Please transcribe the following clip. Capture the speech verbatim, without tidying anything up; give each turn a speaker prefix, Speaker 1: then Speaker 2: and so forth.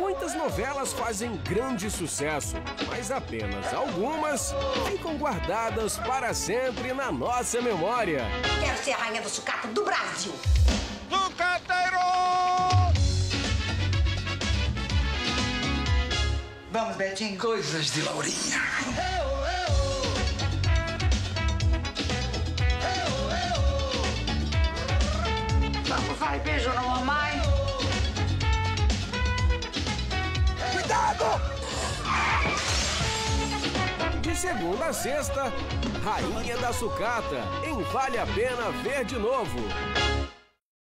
Speaker 1: Muitas novelas fazem grande sucesso, mas apenas algumas ficam guardadas para sempre na nossa memória.
Speaker 2: Quero ser a rainha do sucata do Brasil.
Speaker 3: Sucateiro!
Speaker 4: Vamos, Betinho.
Speaker 3: Coisas de Laurinha.
Speaker 4: Vamos, vai, beijo na mamãe.
Speaker 3: Cuidado!
Speaker 1: De segunda a sexta, Rainha da Sucata, em Vale a Pena Ver de Novo.